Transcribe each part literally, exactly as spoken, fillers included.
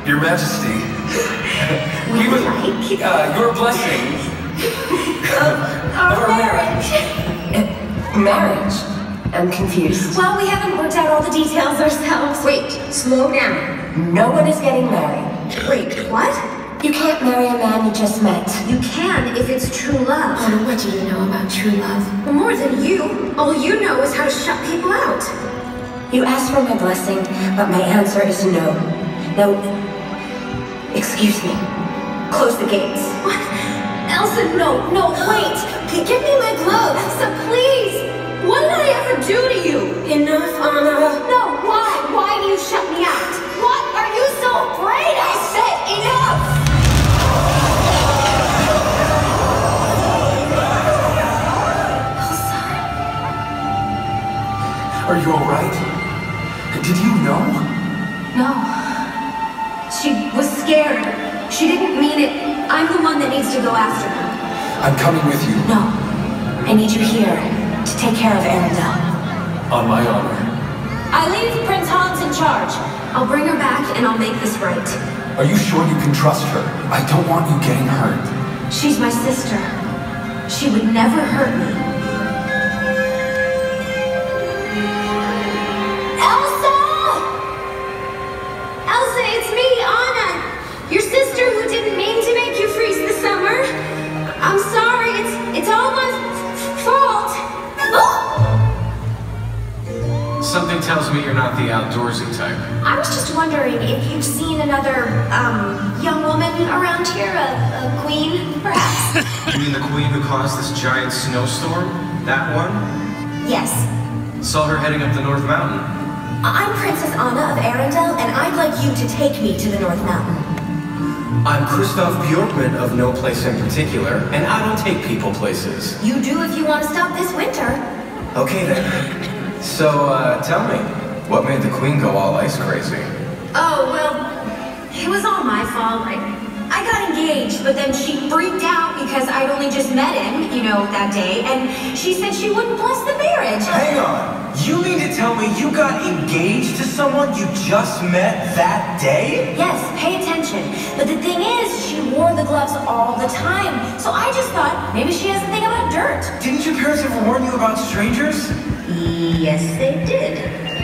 Your Majesty. We would like uh, your blessing of our marriage. Uh, marriage? I'm confused. Well, we haven't worked out all the details ourselves. Wait, slow down. No one is getting married. Wait, what? You can't marry a man you just met. You can if it's true love. Oh, what do you know about true love? Well, more than you. All you know is how to shut people out. You asked for my blessing, but my answer is no. No. Excuse me. Close the gates. What? Elsa, no, no, wait. Give me my gloves. Elsa, please. What did I ever do to you? Enough, Anna. No, why? Why do you shut me out? What are you so afraid of? I said enough! Elsa. Are you alright? Did you know? No. She was scared. She didn't mean it. I'm the one that needs to go after her. I'm coming with you. No. I need you here to take care of Arendelle. On my honor. I leave Prince Hans in charge. I'll bring her back and I'll make this right. Are you sure you can trust her? I don't want you getting hurt. She's my sister. She would never hurt me. Elsa! Elsa, it's me, Anna. Your sister who didn't mean to make you freeze this summer. I'm sorry, it's, it's all my fault. Something tells me you're not the outdoorsy type. I was just wondering if you've seen another, um, young woman around here, a, a queen, perhaps? You mean the queen who caused this giant snowstorm? That one? Yes. Saw her heading up the North Mountain. I'm Princess Anna of Arendelle, and I'd like you to take me to the North Mountain. I'm Christoph Bjorkman of No Place in Particular, and I don't take people places. You do if you want to stop this winter. Okay then. So, uh, tell me, what made the queen go all ice crazy? Oh, well, it was all my fault. I, I got engaged, but then she freaked out because I'd only just met him, you know, that day, and she said she wouldn't bless the marriage. Hang on! You mean to tell me you got engaged to someone you just met that day? Yes, pay attention. But the thing is, she wore the gloves all the time, so I just thought maybe she has a thing about dirt. Didn't your parents ever warn you about strangers? Yes, they did.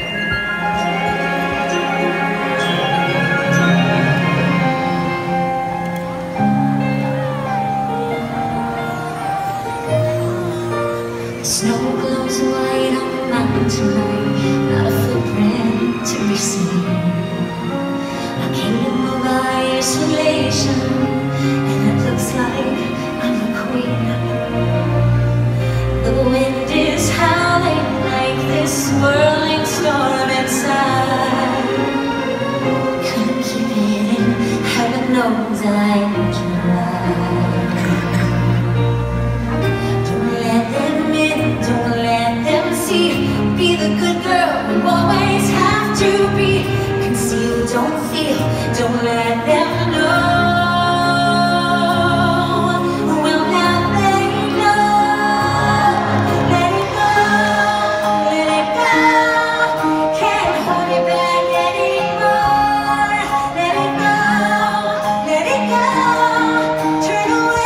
The snow glows white on the mountain tonight, not a footprint to be seen. A kingdom of isolation, and it looks like I'm the queen. The wind is howling like this swirling storm inside. Couldn't keep it in, heaven knows I tried. Don't let them in, don't let them see. Be the good girl you always have to be. Conceal, don't feel, don't let them know. Turn away.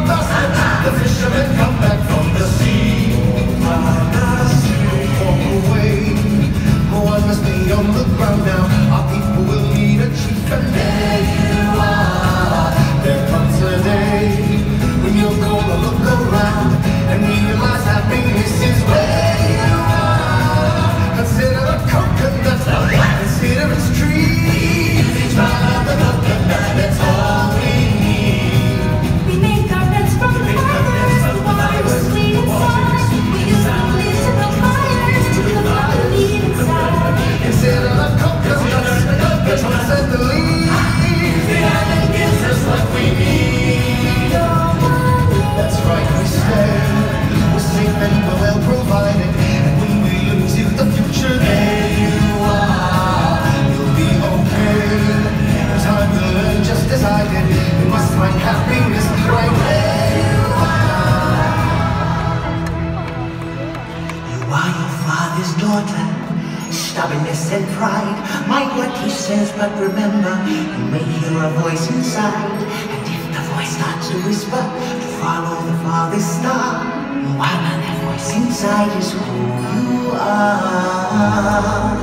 vessel. The fishermen come back from the sea. Walk away. Oh, I must be on the ground now. Our people will need a chief, and there you are. There comes a day when you're gonna look around and realize happiness is where you are. Consider the coconut, consider its trees. Try the coconut, that's all we need. We make our nets from the fires, the water is sweet inside. We use our leaves to build fires to keep the fire beat inside. Consider the coconuts, the trunks and the leaves. The island gives us what we need. That's right, we stay. We're safe and we're well provided. And when we look to the future, there you are. You'll be okay. Time will learn just as I did. You must find happiness right where you are. You are your father's daughter. Stubbornness and pride, mind what he says, but remember, you may hear a voice inside. And if the voice starts to whisper, to follow the farthest star, why not that voice inside is who you are.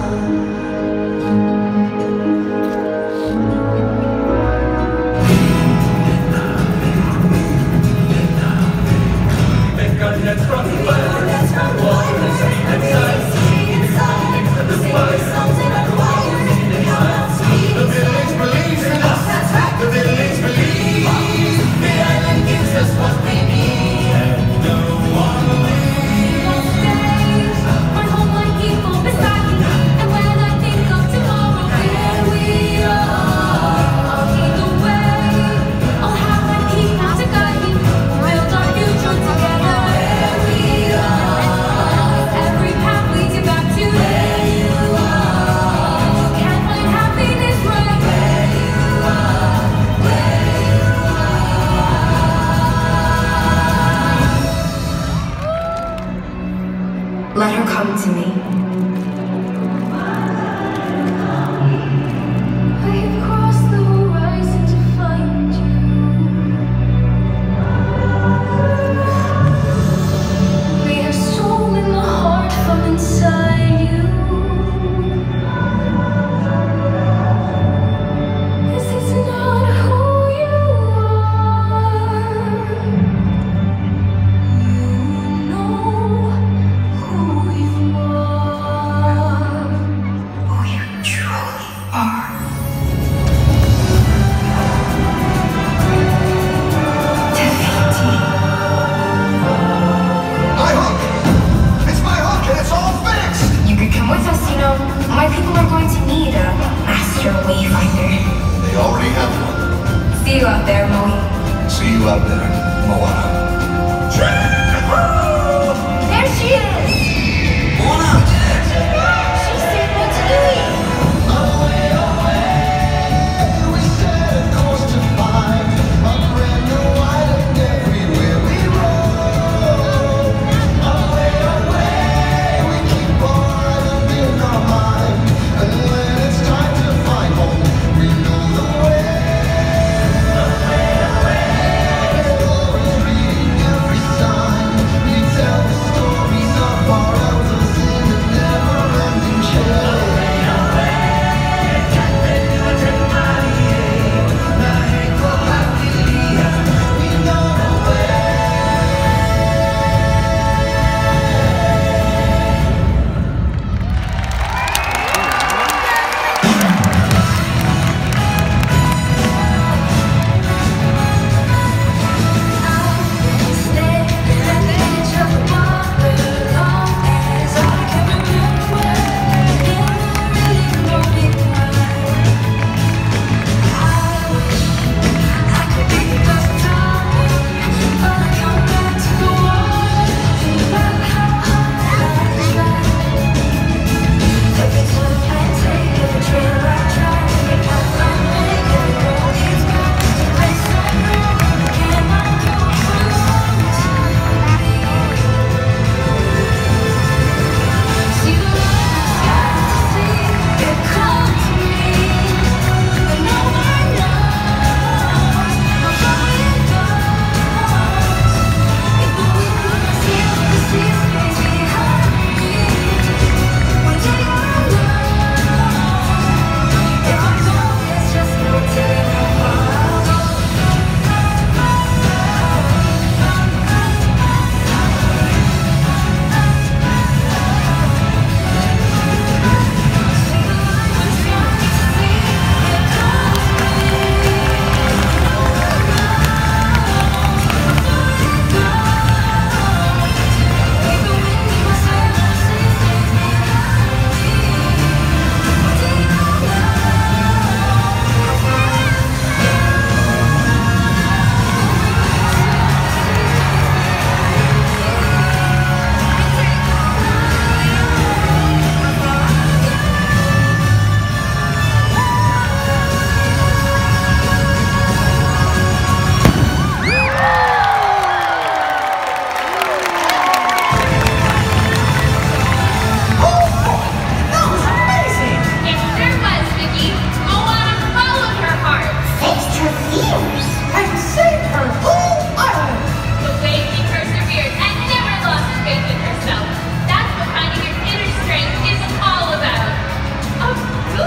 Make our nets from fire, water inside. The village believes in us. The village believes. The island gives us what we need. And no one leaves. Most days, my home might keep on beside me. And when I think of tomorrow, here we are. I'll lead the way. I'll have my key now to guide me. Build our future together. Where we are. Every path leads you back to where you are. You can't find happiness right where you are. Where you are. Let her come to me. I have crossed the horizon to find you. We have stolen the heart from inside you. This is not who you are. You know who you are.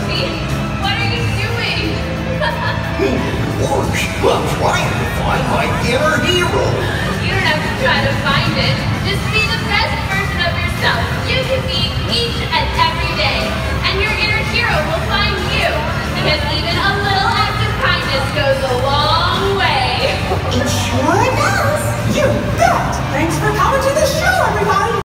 Rosie, what are you doing? Of course, I'm trying to find my inner hero. You don't have to try to